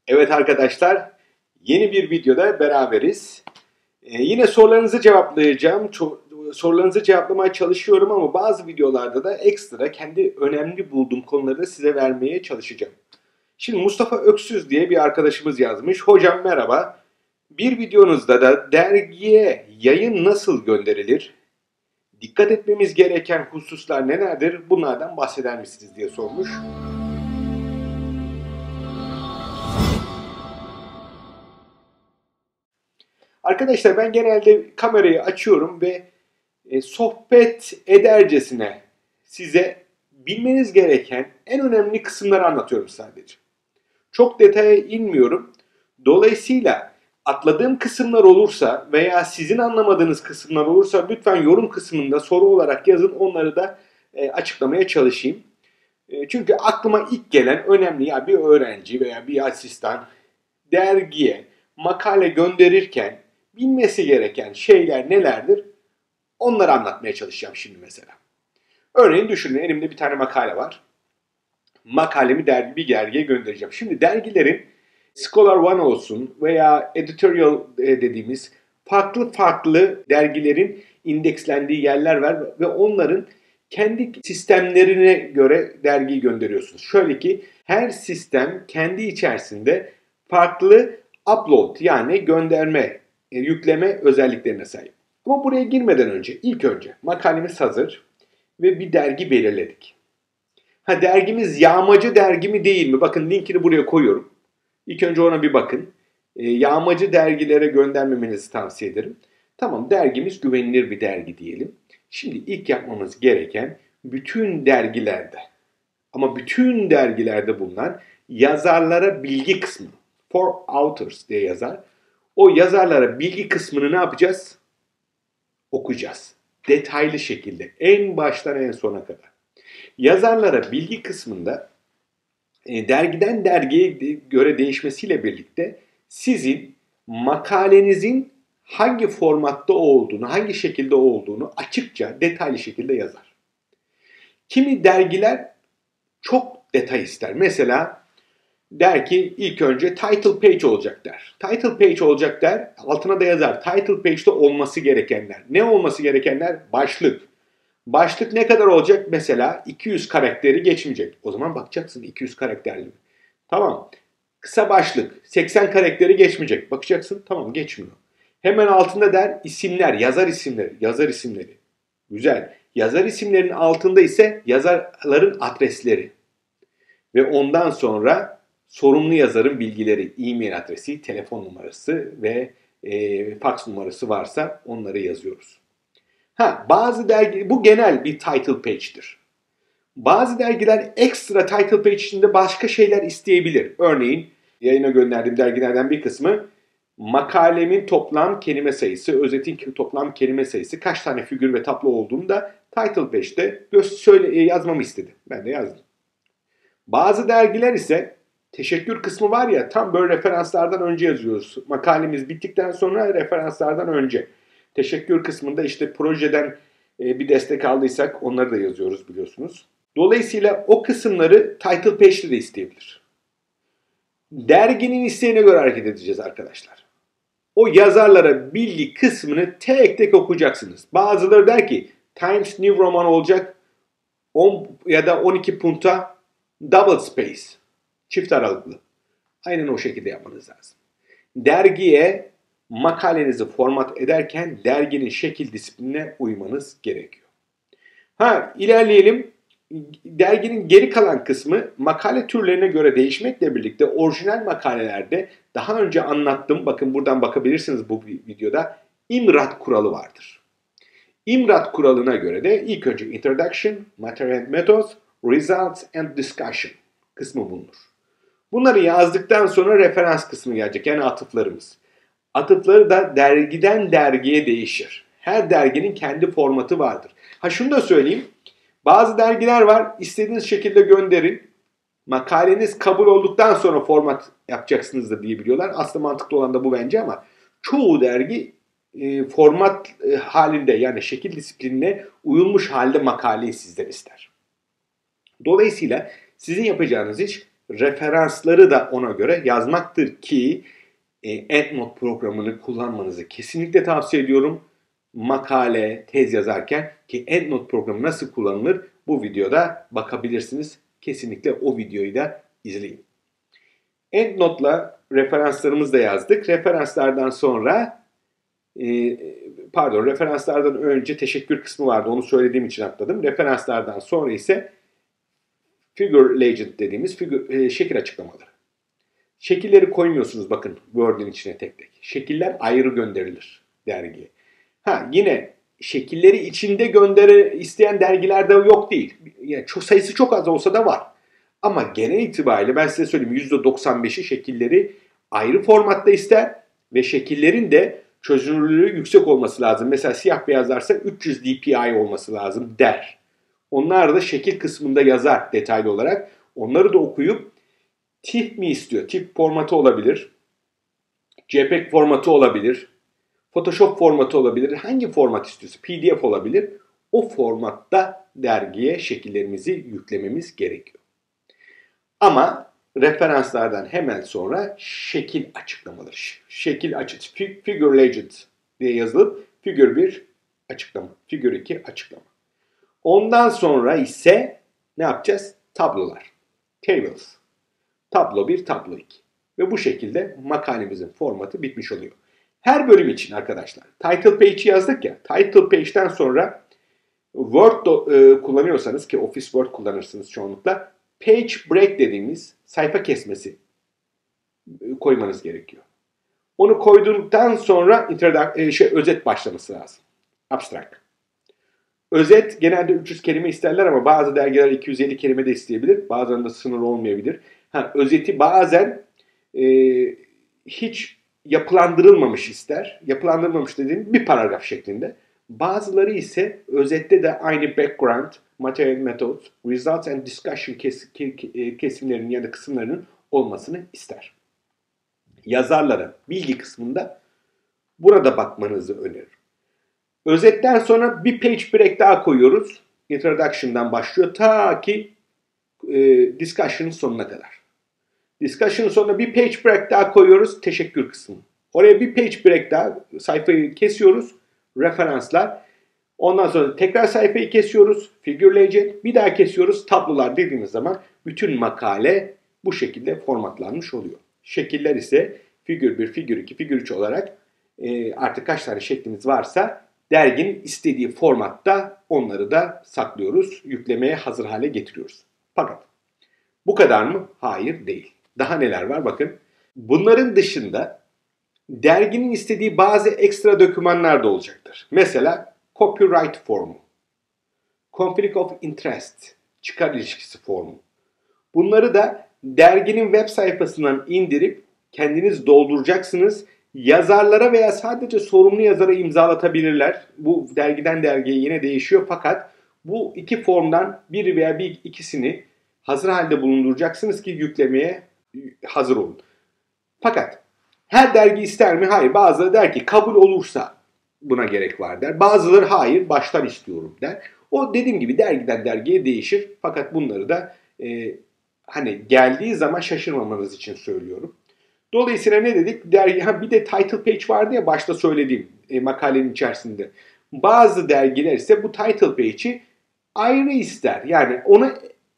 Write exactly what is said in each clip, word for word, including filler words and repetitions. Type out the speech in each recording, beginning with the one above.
Evet arkadaşlar, yeni bir videoda beraberiz. Ee, yine sorularınızı cevaplayacağım. Ço- sorularınızı cevaplamaya çalışıyorum ama bazı videolarda da ekstra kendi önemli bulduğum konuları da size vermeye çalışacağım. Şimdi Mustafa Öksüz diye bir arkadaşımız yazmış. Hocam merhaba. Bir videonuzda da dergiye yayın nasıl gönderilir? Dikkat etmemiz gereken hususlar nelerdir? Bunlardan bahseder misiniz diye sormuş. Arkadaşlar ben genelde kamerayı açıyorum ve e, sohbet edercesine size bilmeniz gereken en önemli kısımları anlatıyorum sadece. Çok detaya inmiyorum. Dolayısıyla atladığım kısımlar olursa veya sizin anlamadığınız kısımlar olursa lütfen yorum kısmında soru olarak yazın. Onları da e, açıklamaya çalışayım. E, çünkü aklıma ilk gelen önemli ya bir öğrenci veya bir asistan dergiye makale gönderirken bilmesi gereken şeyler nelerdir? Onları anlatmaya çalışacağım şimdi mesela. Örneğin düşünün elimde bir tane makale var. Makalemi dergi, bir dergiye göndereceğim. Şimdi dergilerin Scholar One olsun veya editorial dediğimiz farklı farklı dergilerin indekslendiği yerler var ve onların kendi sistemlerine göre dergiyi gönderiyorsunuz. Şöyle ki her sistem kendi içerisinde farklı upload yani gönderme, yükleme özelliklerine sahip. Ama buraya girmeden önce ilk önce makalemiz hazır ve bir dergi belirledik. Ha dergimiz yağmacı dergi mi değil mi? Bakın linkini buraya koyuyorum. İlk önce ona bir bakın. E, yağmacı dergilere göndermemenizi tavsiye ederim. Tamam dergimiz güvenilir bir dergi diyelim. Şimdi ilk yapmamız gereken bütün dergilerde ama bütün dergilerde bulunan yazarlara bilgi kısmı for authors diye yazar. O yazarlara bilgi kısmını ne yapacağız? Okuyacağız. Detaylı şekilde en baştan en sona kadar. Yazarlara bilgi kısmında e, dergiden dergiye göre değişmesiyle birlikte sizin makalenizin hangi formatta olduğunu, hangi şekilde olduğunu açıkça, detaylı şekilde yazar. Kimi dergiler çok detay ister. Mesela der ki ilk önce title page olacak der. Title page olacak der, altına da yazar. Title page'de olması gerekenler. Ne olması gerekenler? Başlık. Başlık ne kadar olacak? Mesela iki yüz karakteri geçmeyecek. O zaman bakacaksın iki yüz karakterli mi? Tamam. Kısa başlık. seksen karakteri geçmeyecek. Bakacaksın tamam geçmiyor. Hemen altında der isimler, yazar isimleri, yazar isimleri. Güzel. Yazar isimlerinin altında ise yazarların adresleri. Ve ondan sonra sorumlu yazarın bilgileri, e-mail adresi, telefon numarası ve e, fax numarası varsa onları yazıyoruz. Ha, bazı dergi, bu genel bir title page'tir. Bazı dergiler ekstra title page içinde başka şeyler isteyebilir. Örneğin yayına gönderdiğim dergilerden bir kısmı makalemin toplam kelime sayısı, özetin toplam kelime sayısı, kaç tane figür ve tablo olduğunu da title page'de söyle, yazmamı istedi. Ben de yazdım. Bazı dergiler ise teşekkür kısmı var ya tam böyle referanslardan önce yazıyoruz. Makalemiz bittikten sonra referanslardan önce. Teşekkür kısmında işte projeden bir destek aldıysak onları da yazıyoruz biliyorsunuz. Dolayısıyla o kısımları title page'de de isteyebilir. Derginin isteğine göre hareket edeceğiz arkadaşlar. O yazarlara bilgi kısmını tek tek okuyacaksınız. Bazıları der ki Times New Roman olacak on ya da on iki punta double space. Çift aralıklı. Aynen o şekilde yapmanız lazım. Dergiye makalenizi format ederken derginin şekil disiplinine uymanız gerekiyor. Ha ilerleyelim. Derginin geri kalan kısmı makale türlerine göre değişmekle birlikte orijinal makalelerde daha önce anlattım. Bakın buradan bakabilirsiniz bu videoda. İmrat kuralı vardır. İmrat kuralına göre de ilk önce Introduction, Material and Methods, Results and Discussion kısmı bulunur. Bunları yazdıktan sonra referans kısmı gelecek yani atıflarımız. Atıfları da dergiden dergiye değişir. Her derginin kendi formatı vardır. Ha şunu da söyleyeyim. Bazı dergiler var. İstediğiniz şekilde gönderin. Makaleniz kabul olduktan sonra format yapacaksınız da diyebiliyorlar. Aslında mantıklı olan da bu bence ama çoğu dergi e, format e, halinde yani şekil disiplinine uyulmuş halde makaleyi sizden ister. Dolayısıyla sizin yapacağınız iş referansları da ona göre yazmaktır ki e, EndNote programını kullanmanızı kesinlikle tavsiye ediyorum. Makale, tez yazarken ki EndNote programı nasıl kullanılır bu videoda bakabilirsiniz. Kesinlikle o videoyu da izleyin. EndNote'la referanslarımızı da yazdık. Referanslardan sonra e, pardon referanslardan önce teşekkür kısmı vardı. Onu söylediğim için atladım. Referanslardan sonra ise Figure Legend dediğimiz figür, e, şekil açıklamaları. Şekilleri koymuyorsunuz bakın Word'ün içine tek tek. Şekiller ayrı gönderilir dergiye. Ha yine şekilleri içinde gönderi isteyen dergilerde yok değil. Yani çok sayısı çok az olsa da var. Ama genel itibariyle ben size söyleyeyim yüzde doksan beşi şekilleri ayrı formatta ister ve şekillerin de çözünürlüğü yüksek olması lazım. Mesela siyah beyazlarsa üç yüz D P I olması lazım der. Onlar da şekil kısmında yazar detaylı olarak. Onları da okuyup T I F mi istiyor? T I F formatı olabilir. JPEG formatı olabilir. Photoshop formatı olabilir. Hangi format istiyorsa P D F olabilir. O formatta dergiye şekillerimizi yüklememiz gerekiyor. Ama referanslardan hemen sonra şekil açıklamaları. Şekil açık, Figure Legend diye yazılıp Figure bir açıklama, Figure iki açıklama. Ondan sonra ise ne yapacağız? Tablolar. Tables. Tablo bir, tablo iki. Ve bu şekilde makalemizin formatı bitmiş oluyor. Her bölüm için arkadaşlar. Title page yazdık ya. Title page'den sonra Word do, e, kullanıyorsanız ki Office Word kullanırsınız çoğunlukla. Page break dediğimiz sayfa kesmesi e, koymanız gerekiyor. Onu koyduktan sonra e, şey, özet başlaması lazım. Abstract. Özet genelde üç yüz kelime isterler ama bazı dergiler iki yüz elli kelime de isteyebilir. Bazılarında sınır olmayabilir. Ha, özeti bazen e, hiç yapılandırılmamış ister. Yapılandırılmamış dediğim bir paragraf şeklinde. Bazıları ise özette de aynı background, material methods, results and discussion kes, kesimlerinin ya da kısımlarının olmasını ister. Yazarlara bilgi kısmında burada bakmanızı öneririm. Özetten sonra bir page break daha koyuyoruz. Introduction'dan başlıyor ta ki e, discussion'ın sonuna kadar. Discussion'ın sonuna bir page break daha koyuyoruz. Teşekkür kısmı. Oraya bir page break daha sayfayı kesiyoruz. Referanslar. Ondan sonra tekrar sayfayı kesiyoruz. Figure Legend. Bir daha kesiyoruz. Tablolar dediğimiz zaman bütün makale bu şekilde formatlanmış oluyor. Şekiller ise Figure bir, Figure iki, Figure üç olarak e, artık kaç tane şeklimiz varsa derginin istediği formatta onları da saklıyoruz. Yüklemeye hazır hale getiriyoruz. Fakat bu kadar mı? Hayır değil. Daha neler var bakın. Bunların dışında derginin istediği bazı ekstra dokümanlar da olacaktır. Mesela copyright formu, conflict of interest, çıkar ilişkisi formu. Bunları da derginin web sayfasından indirip kendiniz dolduracaksınız. Yazarlara veya sadece sorumlu yazara imzalatabilirler. Bu dergiden dergiye yine değişiyor fakat bu iki formdan biri veya bir ikisini hazır halde bulunduracaksınız ki yüklemeye hazır olun. Fakat her dergi ister mi? Hayır. Bazıları der ki kabul olursa buna gerek var der. Bazıları hayır baştan istiyorum der. O dediğim gibi dergiden dergiye değişir. Fakat bunları da e, hani geldiği zaman şaşırmamanız için söylüyorum. Dolayısıyla ne dedik? Dergi, ha bir de title page vardı ya başta söylediğim e, makalenin içerisinde. Bazı dergiler ise bu title page'i ayrı ister. Yani onu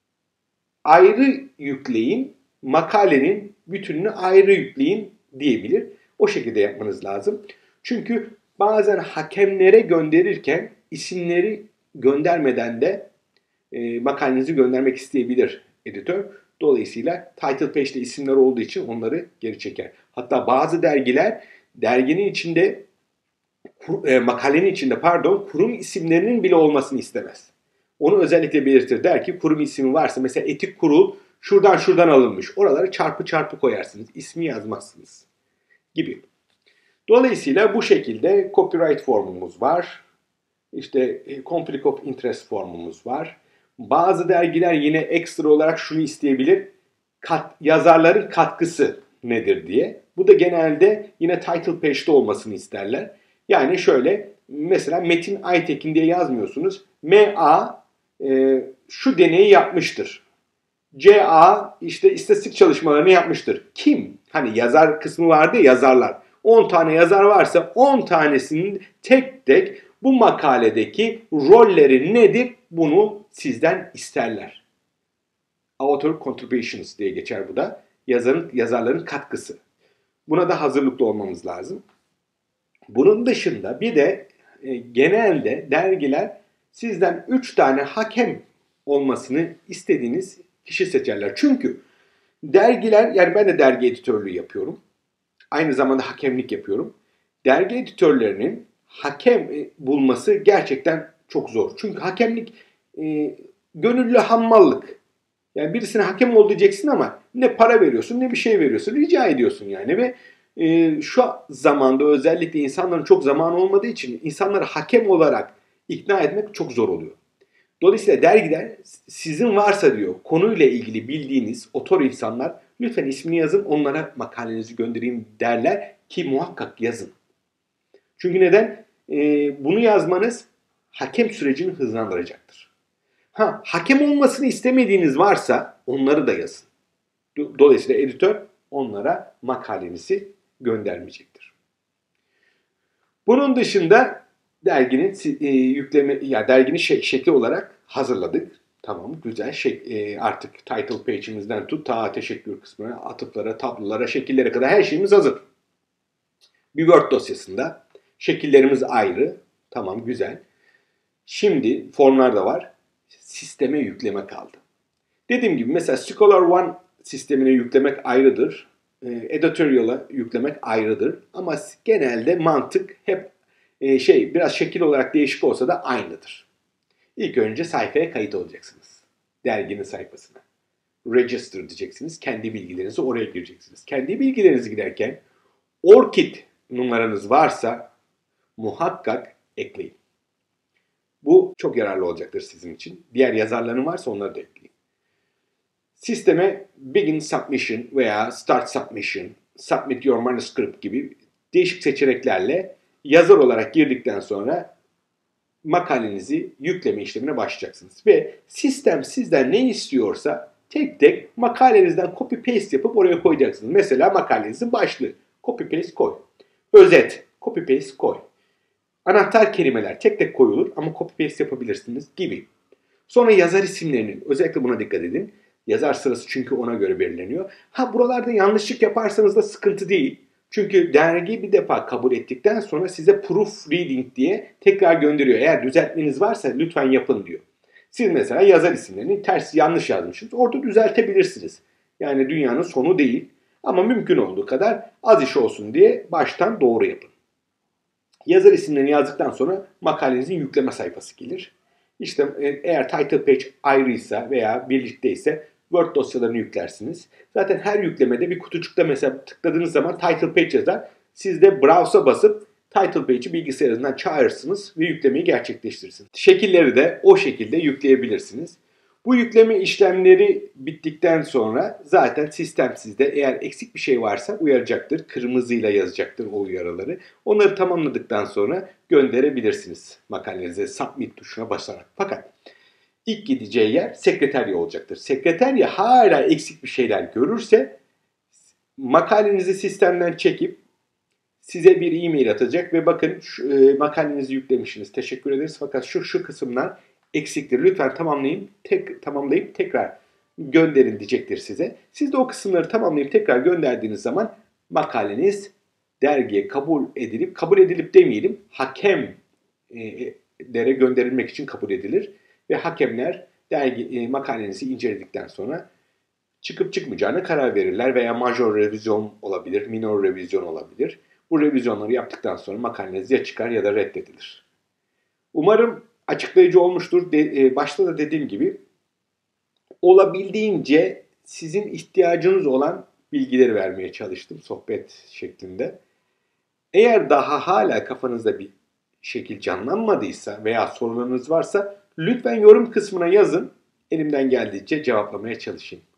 ayrı yükleyin, makalenin bütününü ayrı yükleyin diyebilir. O şekilde yapmanız lazım. Çünkü bazen hakemlere gönderirken isimleri göndermeden de e, makalenizi göndermek isteyebilir editör. Dolayısıyla title page'de isimler olduğu için onları geri çeker. Hatta bazı dergiler derginin içinde e, makalenin içinde pardon kurum isimlerinin bile olmasını istemez. Onu özellikle belirtir. Der ki kurum ismi varsa mesela etik kurul şuradan şuradan alınmış. Oraları çarpı çarpı koyarsınız. İsmi yazmazsınız gibi. Dolayısıyla bu şekilde copyright formumuz var. İşte conflict of interest formumuz var. Bazı dergiler yine ekstra olarak şunu isteyebilir. Kat, yazarların katkısı nedir diye. Bu da genelde yine title page'de olmasını isterler. Yani şöyle mesela Metin Aytekin diye yazmıyorsunuz. M A e, şu deneyi yapmıştır C A işte istatistik çalışmalarını yapmıştır. Kim? Hani yazar kısmı vardı ya, yazarlar. on tane yazar varsa on tanesinin tek tek bu makaledeki rolleri nedir bunu sizden isterler. Author contributions diye geçer bu da. Yazarın, yazarların katkısı. Buna da hazırlıklı olmamız lazım. Bunun dışında bir de e, genelde dergiler sizden üç tane hakem olmasını istediğiniz kişi seçerler. Çünkü dergiler, yani ben de dergi editörlüğü yapıyorum. Aynı zamanda hakemlik yapıyorum. Dergi editörlerinin hakem bulması gerçekten çok zor. Çünkü hakemlik e, gönüllü hammallık. Yani birisine hakem ol diyeceksin ama ne para veriyorsun ne bir şey veriyorsun. Rica ediyorsun yani ve e, şu zamanda özellikle insanların çok zamanı olmadığı için insanları hakem olarak ikna etmek çok zor oluyor. Dolayısıyla dergiler sizin varsa diyor konuyla ilgili bildiğiniz otor insanlar lütfen ismini yazın onlara makalenizi göndereyim derler ki muhakkak yazın. Çünkü neden? Ee, bunu yazmanız hakem sürecini hızlandıracaktır. Ha, hakem olmasını istemediğiniz varsa onları da yazın. Dolayısıyla editör onlara makalenizi göndermeyecektir. Bunun dışında derginin e, yükleme ya derginin şek şekli olarak hazırladık. Tamam, güzel. Şey, e, artık title page'imizden tut ta teşekkür kısmına, atıflara, tablolara, şekillere kadar her şeyimiz hazır. Bir Word dosyasında şekillerimiz ayrı. Tamam, güzel. Şimdi formlar da var. Sisteme yükleme kaldı. Dediğim gibi mesela Scholar One sistemine yüklemek ayrıdır. E, Editorial'a yüklemek ayrıdır. Ama genelde mantık hep e, şey biraz şekil olarak değişik olsa da aynıdır. İlk önce sayfaya kayıt olacaksınız. Derginin sayfasına. Register diyeceksiniz. Kendi bilgilerinizi oraya gireceksiniz. Kendi bilgilerinizi girerken ORCID numaranız varsa muhakkak ekleyin. Bu çok yararlı olacaktır sizin için. Diğer yazarların varsa onları da ekleyin. Sisteme Begin Submission veya Start Submission, Submit Your Manuscript gibi değişik seçeneklerle yazar olarak girdikten sonra makalenizi yükleme işlemine başlayacaksınız. Ve sistem sizden ne istiyorsa tek tek makalenizden copy paste yapıp oraya koyacaksınız. Mesela makalenizin başlığı. Copy paste koy. Özet. Copy paste koy. Anahtar kelimeler tek tek koyulur ama copy paste yapabilirsiniz gibi. Sonra yazar isimlerinin, özellikle buna dikkat edin. Yazar sırası çünkü ona göre belirleniyor. Ha, buralarda yanlışlık yaparsanız da sıkıntı değil. Çünkü dergi bir defa kabul ettikten sonra size proofreading diye tekrar gönderiyor. Eğer düzeltmeniz varsa lütfen yapın diyor. Siz mesela yazar isimlerini ters yanlış yazmışsınız. Orada düzeltebilirsiniz. Yani dünyanın sonu değil. Ama mümkün olduğu kadar az iş olsun diye baştan doğru yapın. Yazar isimlerini yazdıktan sonra makalenizin yükleme sayfası gelir. İşte eğer title page ayrıysa veya birlikteyse Word dosyalarını yüklersiniz. Zaten her yüklemede bir kutucukta mesela tıkladığınız zaman title page yazar. Siz de browse'a basıp title page'i bilgisayarınızdan çağırırsınız ve yüklemeyi gerçekleştirirsiniz. Şekilleri de o şekilde yükleyebilirsiniz. Bu yükleme işlemleri bittikten sonra zaten sistem sizde eğer eksik bir şey varsa uyaracaktır. Kırmızıyla yazacaktır o uyarıları. Onları tamamladıktan sonra gönderebilirsiniz makalenize submit tuşuna basarak. Fakat ilk gideceği yer sekreterya olacaktır. Sekreterya hala eksik bir şeyler görürse makalenizi sistemden çekip size bir e-mail atacak ve bakın şu, e, makalenizi yüklemişsiniz. Teşekkür ederiz fakat şu şu kısımlar eksiktir. Lütfen tamamlayın, tek, tamamlayıp tekrar gönderin diyecektir size. Siz de o kısımları tamamlayıp tekrar gönderdiğiniz zaman makaleniz dergiye kabul edilip, kabul edilip demeyelim, hakemlere gönderilmek için kabul edilir. Ve hakemler dergi e, makalenizi inceledikten sonra çıkıp çıkmayacağına karar verirler veya major revizyon olabilir, minor revizyon olabilir. Bu revizyonları yaptıktan sonra makaleniz ya çıkar ya da reddedilir. Umarım açıklayıcı olmuştur. De, e, başta da dediğim gibi olabildiğince sizin ihtiyacınız olan bilgileri vermeye çalıştım sohbet şeklinde. Eğer daha hala kafanızda bir şekil canlanmadıysa veya sorularınız varsa lütfen yorum kısmına yazın. Elimden geldiğince cevaplamaya çalışayım.